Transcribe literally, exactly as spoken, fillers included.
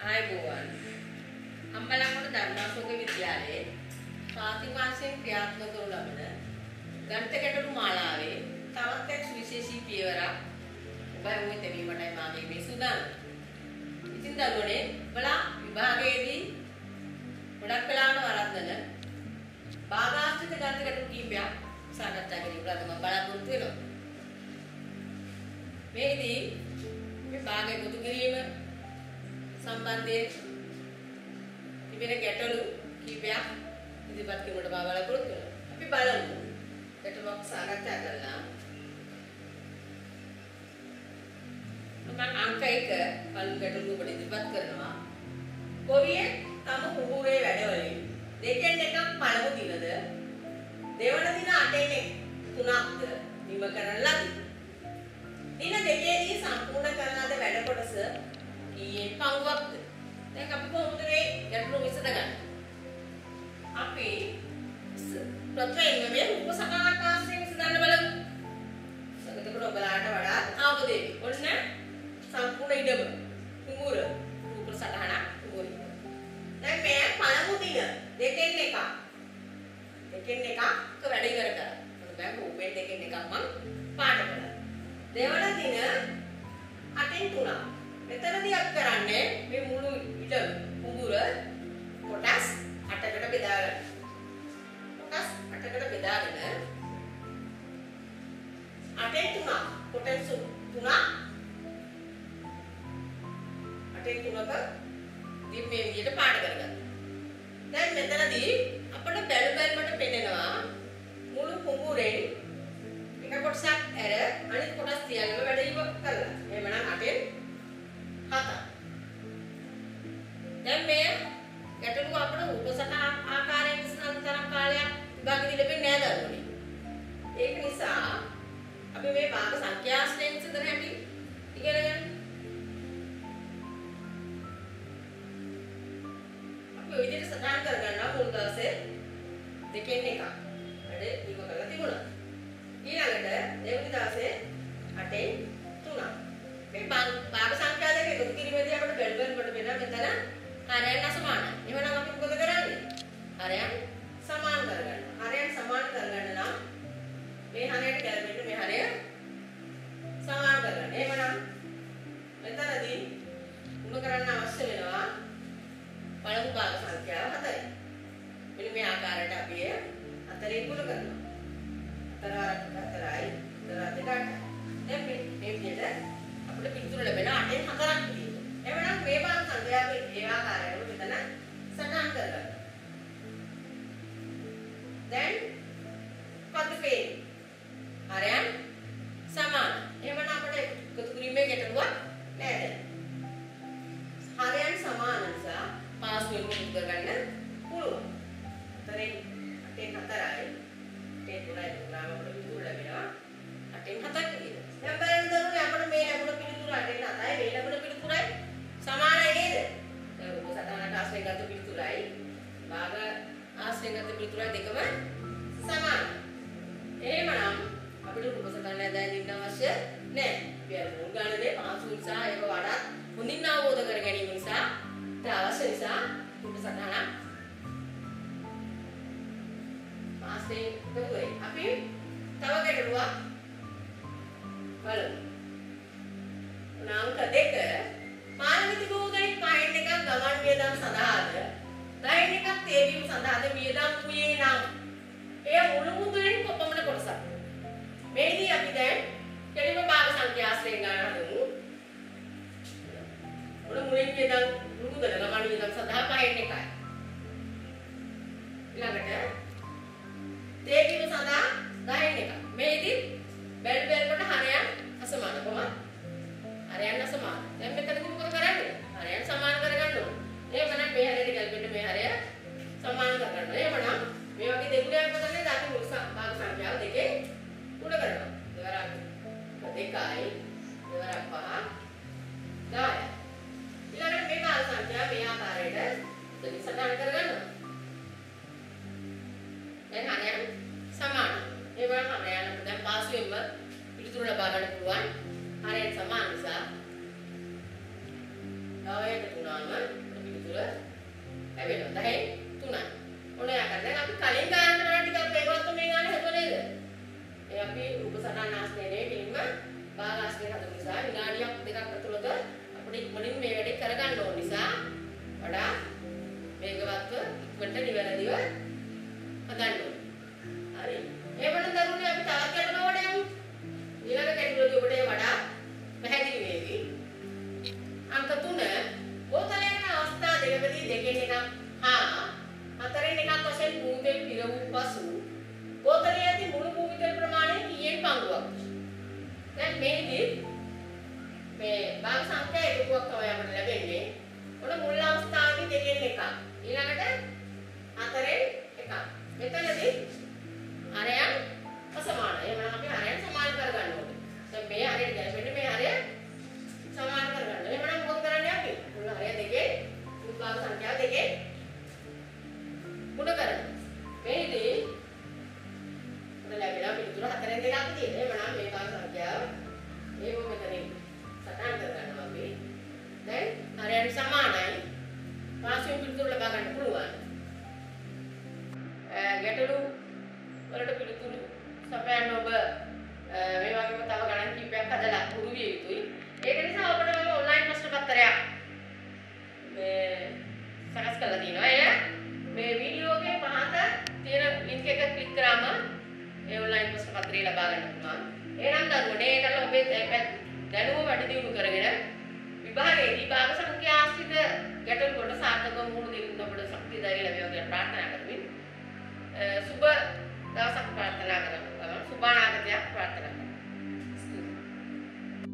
ආයුබෝවන් අම්බලන්ගොඩ ධර්මාශෝක විද්‍යාලයේ ප්‍රාථමික වාර්ෂික ක්‍රියාත්මක කරනු ලබන ගණිත ගැටළු මාලාවේ තවත් එක් විශේෂී පියවරක් ඔබ වෙත දෙවීමටයි මාගේ මේ සූදානම. ඉතින් දරුවනේ ඔබලා විභාගයේදී ගොඩක් වෙලාවට වරද්දන භාගාශ්‍රිත ගණිත ගැටළු කීපයක් සාකච්ඡා කිරීමට මම බලාපොරොත්තු වෙනවා. මේදී මේ භාගය එකතු කිරීම සම්බන්ධයෙන් තිබෙන ගැටලු කීපයක් ඉදිරිපත් කිරීමට මම බලාපොරොත්තු වෙනවා. අපි බලමු. ගැටලුවක් සාකච්ඡා කරලා මම අංක එක පළමු ගැටලුව ඔබට ඉදිරිපත් කරනවා. කොවියේ තම කුහුරේ වැඩවලින් දෙකෙන් එකක් පළමු දිනද දෙවන දින අටෙන් තුනක්ද නිම කරන ලදී. දින දෙකේදී සම්පූර්ණ කරන ලද වැඩ කොටස ඊයේ පවුවක්ද? දැන් අපි කොහොමද මේ ගැටලුව විසඳගන්නේ? අපි ප්‍රථමයෙන්ම මේ උපසකරණක් ආශ්‍රයෙන් විසඳන්න බලමු. එතකොට ඔබලාට වඩා අවබෝධ වෙයි. ඔන්න සම්පූර්ණ ඉඩම කුඹුර උපසකරණක් කුඹුර. දැන් මේ පළමු දින දෙකෙන් එකක් දෙකෙන් එකක් වැඩ ඉවර කරා. මොකද දැන් රූපෙන් දෙකෙන් එකක් මම පාඩම කළා. දෙවන දින අටෙන් තුනක්. මෙතනදී අපි කරන්නේ මේ මුළු ඉඩම කුඹුර කොටස් අටකට බෙදාගන්න. කොටස් අටකට බෙදාගෙන අටෙන් තුනක් කොටස් තුනක් අටෙන් තුනක ඉතින් මේ විදිහට පාඩ කරගන්න. දැන් මෙතනදී අපිට බැලු බැලමට පෙන්නනවා මුළු කුඹුරෙන් එක කොටසක් ඇර අනිත් කොටස් තියන්නම වැඩ ඉව කරලා. එහෙමනම් අටෙන් හතක්. දැන් මේ ගැටලුව අපිට උපසට ආකාරයෙන් විසඳන තරම් කාලයක් විභාගෙ ලැබෙන්නේ නැහැ දරුවනේ. ඒක නිසා අපි මේ භාග සංඛ්‍යාශ්‍රයෙන් විසඳන හැටි ඉගෙන ගන්න. අපි ඔය විදිහට සටහන් කරගන්නවා මුල් දවසේ දෙකෙන් එකක්. වැඩ ඉව කරලා තිබුණා. ඊළඟට දෙවෙනි දවසේ අටෙන් තුනක්. මේ භාග සංඛ්‍යා දෙක එකතු කිරීමේදී අපිට බැලු බැලමට වෙන මෙතන හරයන් අසමානයි. එහෙනම් අපි මොකද කරන්නේ? හරයන් සමාන කරගන්න. හරයන් සමාන කරගන්න නම් මේ හරයට ගැලපෙන්න මේ හරය සමාන කරගන්න. එහෙනම් මෙතනදී උම කරන්න අවශ්‍ය වෙනවා පළමු භාග සංඛ්‍යාව හතරයි. මෙන්න මේ ආකාරයට අපි හතරෙන් ගුණ කරනවා. හතර හතරයි හතර දෙක අටයි. දැන් මේ මේ විදිහට අපිට පිටුර ලැබෙන අටෙන් හතරක් විදිහට. එවනම් මේ භාග සංඛ්‍යාවේ ඒ ආකාරයට මෙතන සටහන් කරගන්න. දැන් පදපේ හරයන් සමාන. එහෙමනම් අපිට එකතු කිරීමේ ගැටලුවක් නැහැ. හරයන් සමාන නිසා පාස්වෙන් එකතු කරගන්න පුළුවන්. හතරෙන් අටෙන් හතරයි. අටෙන් තුනයි තුනම අපිට පිටුර ලැබෙනවා. අටෙන් හතක් විදිහට. දැන් බලන්න දරුවනේ අපිට මේ ලැබුණ පිළිතුර අටෙන් හතයි මේ ලැබුණ පිළිතුරයි සමානයි නේද? දැන් ඔබ සටහනට ආශ්‍රයෙන් ගත්ත පිළිතුරයි භාග ආශ්‍රයෙන් ගත්ත පිළිතුරයි දෙකම සමානයි. එහෙමනම් අපිට ඔබ සටහන හදාගන්න අවශ්‍ය නැහැ. අපි අර මුල් ගණනේ පාසු නිසා ඒක වඩා හොඳින් අවබෝධ කර ගැනීම නිසා ඒ අවශ්‍ය නිසා ඔබ සටහන ආශ්‍රයෙන් ගතුයි. අපි තව ගැටලුවක් බලමු. අංක දෙක මානවික බෝධයෙන් පයින් එකක් ගමන් වියදම් සඳහාද දහයෙන් එකක් තේවීම සඳහාද වියදම් වූයේ නම් එය මුළු මුදලින් කොපමණ කොටසක්? මේදී අපි දැන් කෙලිම භාග සංඛ්‍යාශ්‍රයෙන් ගන්න හදමු. මුළු මුලින් වියදම් මුළු මුදල ගමන් වියදම් සඳහා පයින් එකයි. ඊළඟට තේවීම සඳහා දහයෙන් එකක්. මේදී බැල් බැල්කට හරයන් අසමාන කොහොමද? හරයන් අසමාන. දැන් මෙතනදී මොකද කරන්නේ? හරයන් සමාන කරගන්න ඕනේ. එහෙමනම් මේ හරයට ගැලපෙන්න මේ හරය සමාන කරගන්න. එහෙමනම් මේ වගේ දෙගුණයක් හදන්නේ අපි මුල් භාග සංඛ්‍යාව දෙකේ ගුණ කරනවා. දෙවරක් දෙකයි දෙවරක් පහ දහයයි. ඊළඟට මේ භාග සංඛ්‍යාව මේ ආකාරයට දෙක සටහන් කරගන්නවා. දැන් හරයන් සමාන. ඒ වගේම හරයන් අපිට දැන් පාසුවෙන්ම පිළිතුරු ලබා ගන්න පුළුවන්. හරයන් සමාන නිසා දහයට තුනම පිළිතුර ලැබෙනවා. දහයෙන් තුනයි. ඔන්න යාකරන දැන් අපි කලින් ගානට ටිකක් වේගවත් මේ ගාන හදුව නේද? ඒ අපි රූප සටහන් ආස්තේනේ පිළිම භාග ආස්තේ හදපු නිසා විනාඩියක් දෙකක් ඇතුළත අපිට ඉක්මනින් මේ වැඩේ කරගන්න ඕන නිසා වඩා වේගවත්ව ඉක්මනට නිවැරදිව හදන්න ඕන. හරි. එහෙමනම් දරුවනේ අපි තවත් ගැටලුවකට යමු. ඊළඟ ගැටලුවේදී ඔබට වඩා පැහැදිලි වේවි. අංක තුන බෝතලයක අවස්ථා දෙකකදී දෙකෙන් එකක් හා හතරෙන් එකක් වශයෙන් භූමිතෙල් පිර වූ පසු බෝතලයේ ඇති මුළු භූමිතෙල් ප්‍රමාණය කීයෙන් පංගුවක්? දැන් මේකෙදි මේ භාග සංඛ්‍යා එකකුවක් තමයි අපිට ලැබෙන්නේ. ඔන්න මුල් අවස්ථාවේදී දෙකෙන් එකක්. ඊළඟට හතරෙන් එකක්. මෙතනදී හරයන් අසමානයි. එහෙනම් අපි හරයන් සමාන කරගන්න ඕනේ. දැන් මේ හරයට ගැලපෙන්නේ මේ හරය සමාන කරගන්න. එහෙනම් මොකද කරන්නේ අපි? මුල් හරය දෙකේ මුල් භාග සංඛ්‍යාව දෙකේ ගුණ කරනවා. මේදී උඩ ලැබෙන පිළිතුර හතරෙන් දෙකක් තියෙනවා. එහෙනම් මේ භාග සංඛ්‍යාව ඒව මෙතනින් සටහන් කරගන්නවා අපි. දැන් හරයන් සමානයි. පාසුවෙන් පිළිතුර ලබා ගන්න පුළුවන්. ගැටලු වලට පිළිතුරු සපයන්න ඔබ මේ වගේම තව ගණන් කිහිපයක් හදලා පුරු විය යුතුයි. ඒක නිසා ඔබට මම ඔන්ලයින් ප්‍රශ්න පත්‍රයක් මේ සකස් කරලා තියෙනවා. එය මේ වීඩියෝ එකේ පහත තියෙන ලින්ක් එක ක්ලික් කරාම ඒ ඔන්ලයින් ප්‍රශ්න පත්‍රය ලබා ගන්න පුළුවන්. එහෙනම් දරුවනේ ඒකල ඔබේ දැනුම වැඩි දියුණු කරගෙන විභාගයේදී භාග සංඛ්‍යා ආශ්‍රිත ගැටලු කොට සාර්ථකව මුහුණ දෙන්න ඔබට ශක්තිය ධෛර්යය ලැබේවා කියලා ප්‍රාර්ථනා කරමින් සුබ දවසක් ප්‍රාර්ථනා කරනවා. සුබ අනාගතයක් ප්‍රාර්ථනා